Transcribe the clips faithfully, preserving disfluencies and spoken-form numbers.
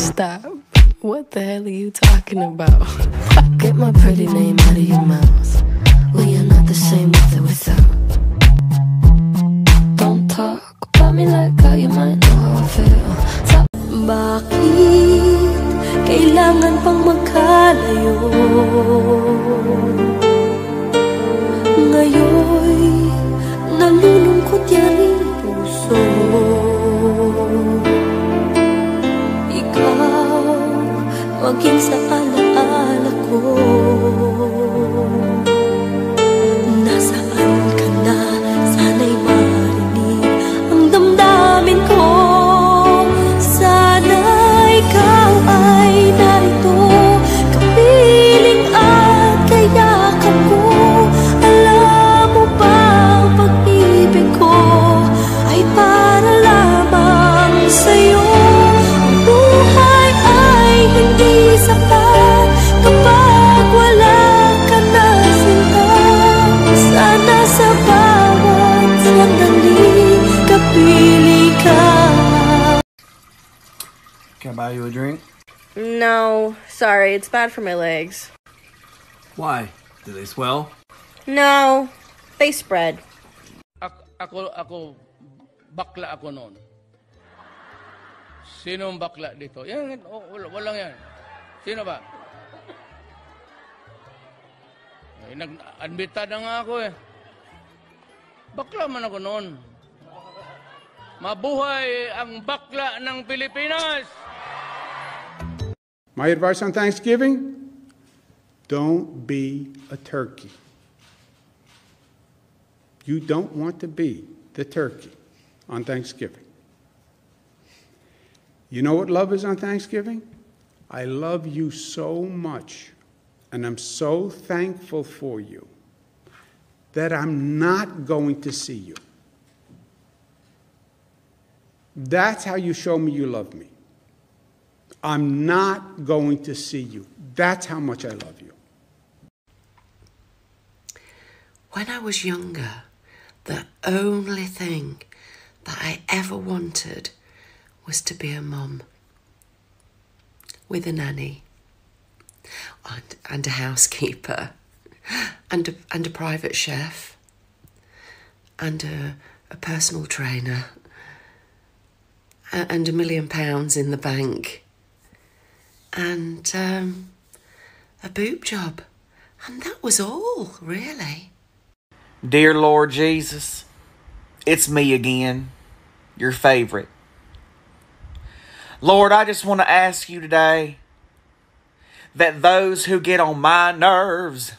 Stop. What the hell are you talking about? Get my pretty name out of your mouth. When you're not the same with or without. Don't talk about me like how you might know how I feel. Stop. Bakit kailangan pang magkalayo? Ngayon nalulungkot yaring puso. Ikaw maging sa alaala ko. Nasaan ka na? Sana'y marinig ang damdamin ko. Sana ikaw ay narito, kapiling at kayakap ko. Alam mo ba ang pag-ibig ko ay para lamang sa'yo. Ang buhay ay hindi sapat kapag wala ka na sinta. Sana sa bawat sandali kapiling ka. Can I buy you a drink? No, sorry, it's bad for my legs. Why? Do they swell? No, they spread. Ako, ako, ako bakla ako noon. Sinong bakla dito? Yan, oh, wal- walang yan. Sino ba? Eh, nag-admita na nga ako eh. Bakla man ako noon. Mabuhay ang bakla ng Pilipinas! My advice on Thanksgiving, don't be a turkey. You don't want to be the turkey on Thanksgiving. You know what love is on Thanksgiving? I love you so much, and I'm so thankful for you that I'm not going to see you. That's how you show me you love me. I'm not going to see you. That's how much I love you. When I was younger, the only thing that I ever wanted was to be a mum with a nanny and, and a housekeeper and a, and a private chef and a, a personal trainer and a million pounds in the bank and um, a boob job. And that was all, really. Dear Lord Jesus, it's me again, your favorite. Lord, I just want to ask you today that those who get on my nerves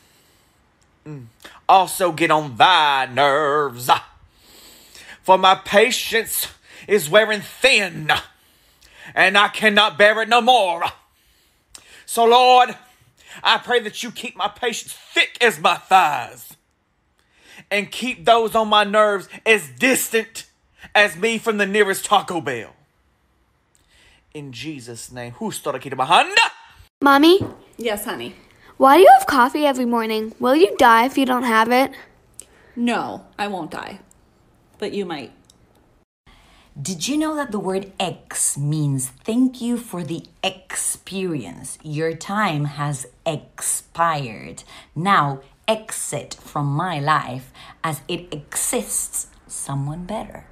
also get on thy nerves. For my patience is wearing thin, and I cannot bear it no more. So, Lord, I pray that you keep my patience thick as my thighs, and keep those on my nerves as distant as me from the nearest Taco Bell. In Jesus' name. Mommy? Yes, honey. Why do you have coffee every morning? Will you die if you don't have it? No, I won't die. But you might. Did you know that the word X means thank you for the experience? Your time has expired. Now exit from my life as it exists someone better.